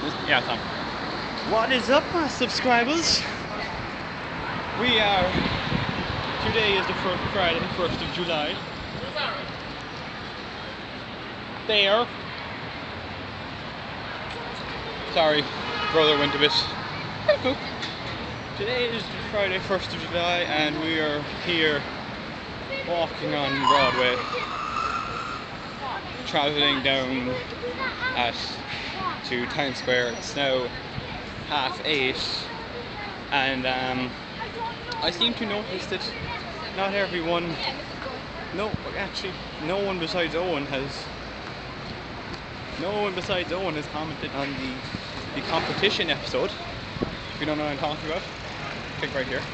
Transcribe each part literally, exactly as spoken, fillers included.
Yeah, Tom. What is up, my subscribers? We are. Today is the first Friday, first of July. There. Sorry, brother went a bit. Today is the Friday, first of July, and we are here walking on Broadway, travelling down at to Times Square. It's now half eight, and um, I seem to notice that not everyone, no, actually, no one besides Owen has, no one besides Owen has commented on the the competition episode. If you don't know what I'm talking about, click right here.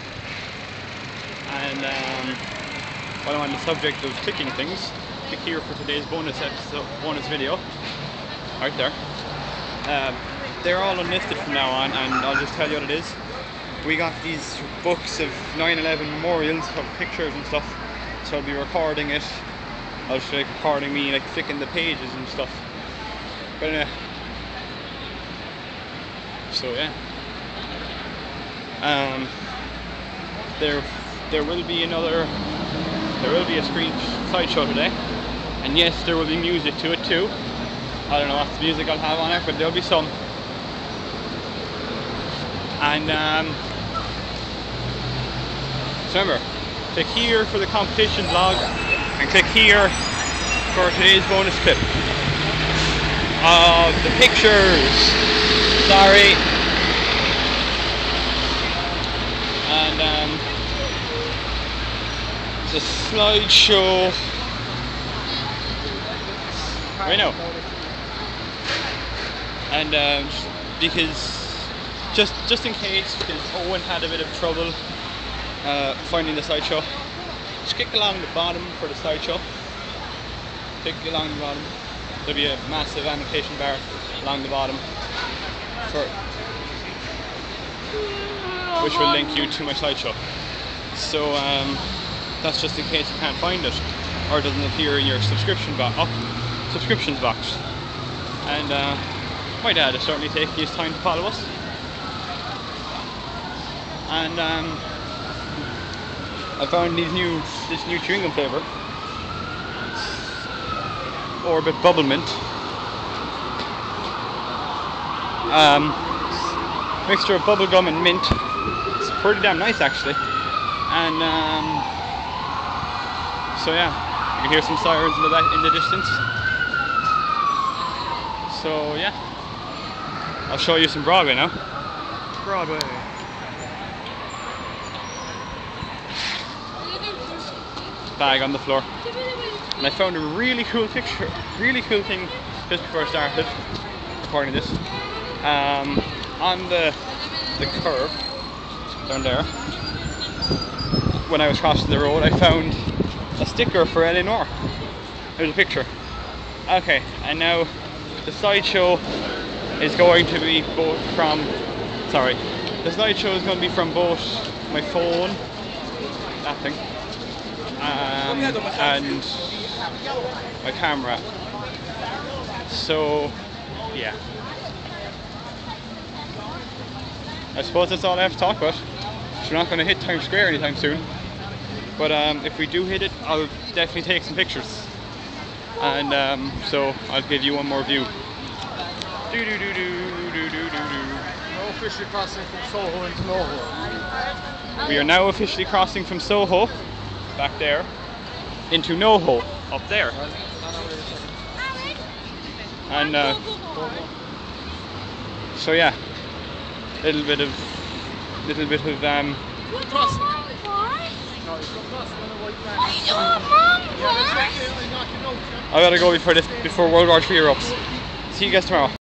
And um, while I'm on the subject of clicking things, click here for today's bonus episode, bonus video, right there. Um, they're all unlisted from now on, and I'll just tell you what it is. We got these books of nine eleven memorials of pictures and stuff, so I'll be recording it. I'll just like recording me like flicking the pages and stuff. But anyway, so yeah. Um, there, there will be another. There will be a screen slideshow today, and yes, there will be music to it too. I don't know what music I'll have on it, but there'll be some. And um, so remember, click here for the competition vlog, and click here for today's bonus clip of the pictures. Sorry. And um, it's a slideshow. Right now. And um, because just just in case, because Owen had a bit of trouble uh, finding the slideshow, just click along the bottom for the slideshow. Click along the bottom. There'll be a massive annotation bar along the bottom, for, which will link you to my slideshow. So um, that's just in case you can't find it or it doesn't appear in your subscription box, oh, subscriptions box. And uh, my dad is certainly taking his time to follow us. And um, I found these new, this new chewing gum flavour, Orbit Bubble Mint. Um, mixture of bubble gum and mint. It's pretty damn nice actually. And um, so yeah, you can hear some sirens in the back, in the distance. So yeah, I'll show you some Broadway now. Broadway. Bag on the floor. And I found a really cool picture, really cool thing just before I started recording this. Um, on the the curb down there, when I was crossing the road, I found a sticker for Eleanor. There's a picture. Okay, and now the slideshow is going to be both from, sorry, the slideshow is going to be from both my phone, that thing, um, and my camera. So, yeah. I suppose that's all I have to talk about. We're not going to hit Times Square anytime soon. But um, if we do hit it, I'll definitely take some pictures. And um, so I'll give you one more view. Do do do do do do do do. Now officially crossing from Soho into NoHo. We are now officially crossing from Soho, back there, into NoHo, up there. And uh, so yeah, little bit of, little bit of um. I gotta go before this, before World War Three erupts. See you guys tomorrow.